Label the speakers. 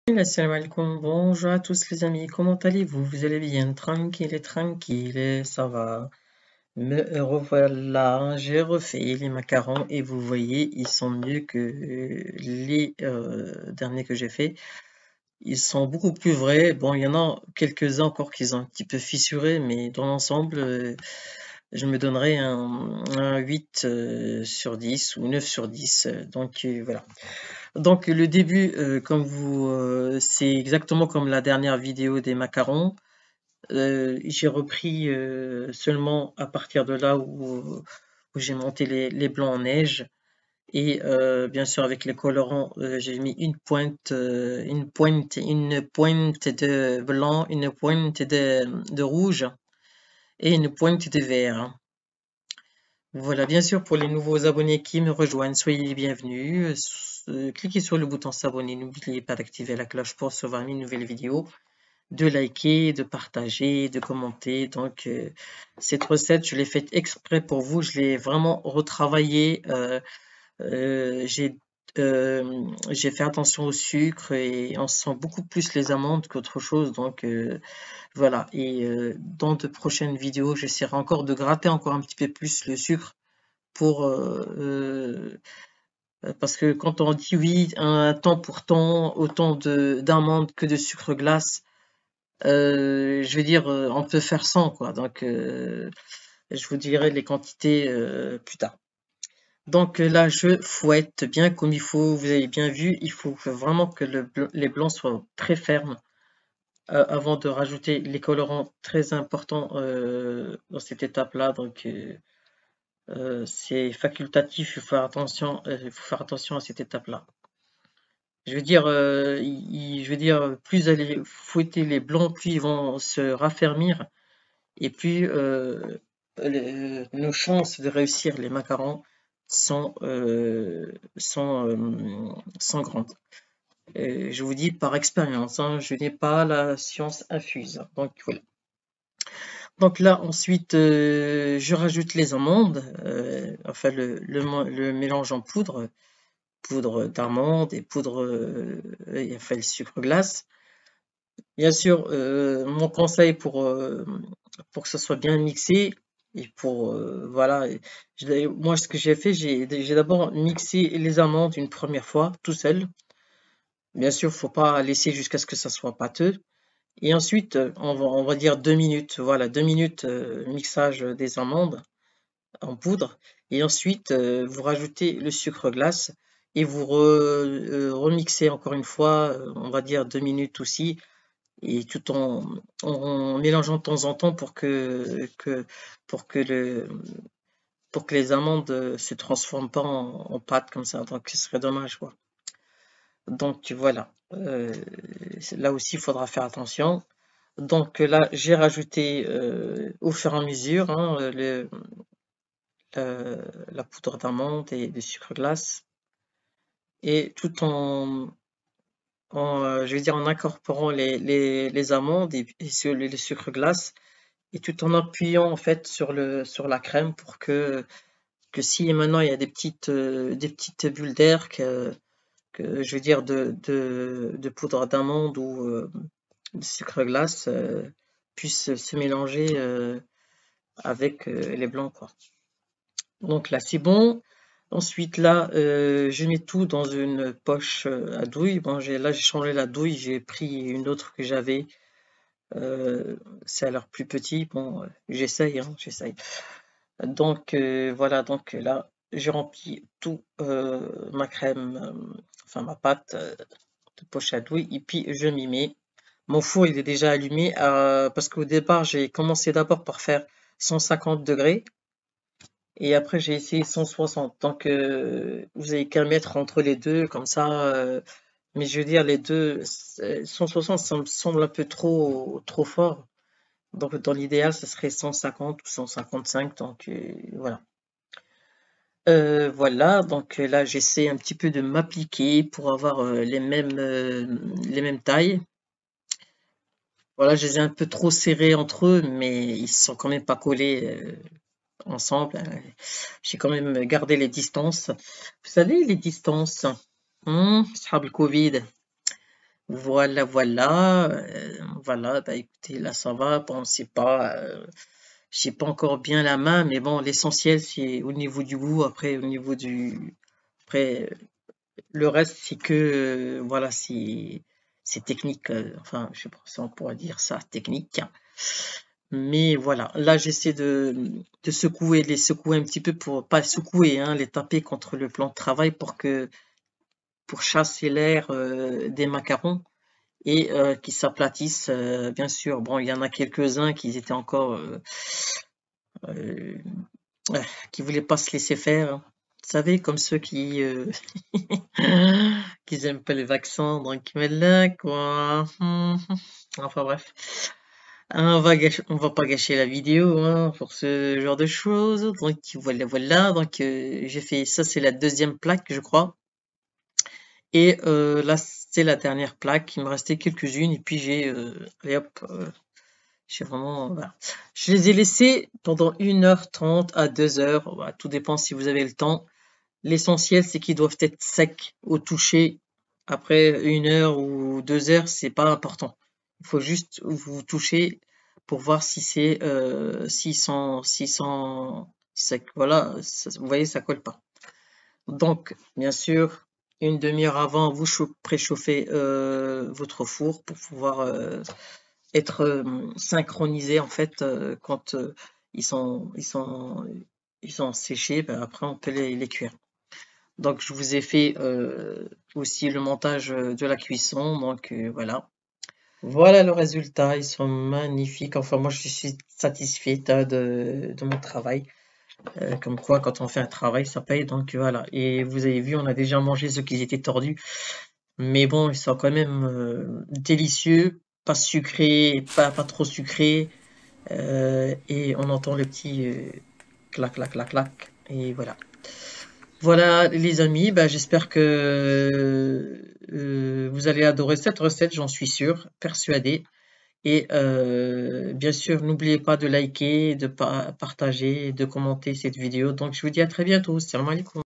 Speaker 1: Assalamu alaikum, bonjour à tous les amis, comment allez-vous? Vous allez bien? Tranquille, et ça va. Me revoilà, j'ai refait les macarons et vous voyez, ils sont mieux que les derniers que j'ai fait. Ils sont beaucoup plus vrais. Bon, il y en a quelques-uns encore qui sont un petit peu fissurés, mais dans l'ensemble, je me donnerais un 8 sur 10 ou 9 sur 10. Donc voilà. Donc le début, c'est exactement comme la dernière vidéo des macarons. J'ai repris seulement à partir de là où j'ai monté les blancs en neige. Et bien sûr avec les colorants, j'ai mis une pointe de blanc, une pointe de rouge et une pointe de vert. Voilà, bien sûr, pour les nouveaux abonnés qui me rejoignent, soyez les bienvenus. Cliquez sur le bouton s'abonner. N'oubliez pas d'activer la cloche pour recevoir mes nouvelles vidéos, de liker, de partager, de commenter. Donc, cette recette, je l'ai faite exprès pour vous. Je l'ai vraiment retravaillée. Euh, j'ai j'ai fait attention au sucre et on sent beaucoup plus les amandes qu'autre chose. Donc, voilà. Et dans de prochaines vidéos, j'essaierai encore de gratter encore un petit peu plus le sucre pour parce que quand on dit oui, un temps pour temps, autant de d'amandes que de sucre glace, je veux dire, on peut faire sans quoi. Donc, je vous dirai les quantités plus tard. Donc là, je fouette bien comme il faut. Vous avez bien vu, il faut vraiment que les blancs soient très fermes avant de rajouter les colorants très importants dans cette étape-là. Donc, c'est facultatif, il faut faire attention à cette étape-là. Je veux dire, je veux dire, plus vous allez fouetter les blancs, plus ils vont se raffermir et plus nos chances de réussir les macarons sont, sont grandes. Je vous dis par expérience, hein, je n'ai pas la science infuse. Donc voilà. Donc là, ensuite, je rajoute les amandes, enfin le mélange en poudre d'amande et poudre, et enfin le sucre glace. Bien sûr, mon conseil pour que ça soit bien mixé et pour, voilà, moi ce que j'ai fait, j'ai d'abord mixé les amandes une première fois tout seul. Bien sûr, faut pas laisser jusqu'à ce que ça soit pâteux. Et ensuite, on va dire 2 minutes, voilà, 2 minutes mixage des amandes en poudre. Et ensuite, vous rajoutez le sucre glace et vous remixez encore une fois, on va dire 2 minutes aussi, et tout en mélangeant de temps en temps pour que pour que les amandes se transforment pas en pâte comme ça. Donc, ce serait dommage, quoi. Donc, voilà. Là aussi, il faudra faire attention. Donc là, j'ai rajouté au fur et à mesure hein, la poudre d'amande et du sucre glace, et tout je vais dire en incorporant les amandes et sur le sucre glace, et tout en appuyant en fait sur la crème pour que si maintenant il y a des petites bulles d'air que je veux dire de poudre d'amande ou de sucre glace puissent se mélanger avec les blancs quoi. Donc là c'est bon. Ensuite là je mets tout dans une poche à douille. Bon j'ai changé la douille, j'ai pris une autre que j'avais. Ça a l'air plus petit. Bon j'essaye hein, j'essaye. Donc voilà, donc là j'ai rempli tout ma crème, enfin ma pâte de poche à douille, et puis je m'y mets. Mon four il est déjà allumé parce qu'au départ j'ai commencé d'abord par faire 150 degrés et après j'ai essayé 160. Donc vous avez qu'à mettre entre les deux comme ça. Mais je veux dire les deux, 160 ça me semble un peu trop fort. Donc dans l'idéal ça serait 150 ou 155. Donc voilà. Voilà, donc là j'essaie un petit peu de m'appliquer pour avoir les mêmes tailles. Voilà, je les ai un peu trop serrés entre eux, mais ils sont quand même pas collés ensemble. J'ai quand même gardé les distances. Vous savez, les distances, le Covid. Voilà, voilà. Voilà, bah écoutez, là ça va. Bon, j'ai pas encore bien la main, mais bon, l'essentiel c'est au niveau du goût. Après, au niveau du, après, le reste c'est que, voilà, c'est technique. Enfin, je sais pas si on pourrait dire ça, technique. Mais voilà, là j'essaie de secouer, les secouer un petit peu pour pas secouer, hein, les taper contre le plan de travail pour chasser l'air des macarons et qui s'aplatissent. Bien sûr, bon, il y en a quelques-uns qui étaient encore euh, qui voulaient pas se laisser faire, hein. Vous savez, comme ceux qui qui aiment pas les vaccins, donc mais là quoi. Enfin bref. On va pas gâcher la vidéo hein, pour ce genre de choses. Donc voilà, voilà. Donc j'ai fait ça, c'est la deuxième plaque, je crois. Et là, c'est la dernière plaque. Il me restait quelques-unes. Et puis allez hop, j'ai vraiment, voilà. Je les ai laissés pendant 1h30 à 2h. Voilà, tout dépend si vous avez le temps. L'essentiel, c'est qu'ils doivent être secs au toucher. Après 1 heure ou 2 heures, c'est pas important. Il faut juste vous toucher pour voir si c'est s'ils sont secs. Voilà, vous voyez, ça colle pas. Donc, bien sûr, une demi-heure avant, vous préchauffez votre four pour pouvoir être synchronisé en fait quand ils sont séchés. Ben, après, on peut les cuire. Donc, je vous ai fait aussi le montage de la cuisson. Donc, voilà. Voilà le résultat. Ils sont magnifiques. Enfin, moi, je suis satisfait de mon travail. Comme quoi, quand on fait un travail, ça paye. Donc, voilà. Et vous avez vu, on a déjà mangé ceux qui étaient tordus. Mais bon, ils sont quand même délicieux. Pas sucrés, pas trop sucrés. Et on entend le petit clac, clac, clac, clac. Et voilà. Voilà les amis, bah, j'espère que vous allez adorer cette recette, j'en suis sûr, persuadé. Et bien sûr, n'oubliez pas de liker, de partager, de commenter cette vidéo. Donc je vous dis à très bientôt. Salam alaikum.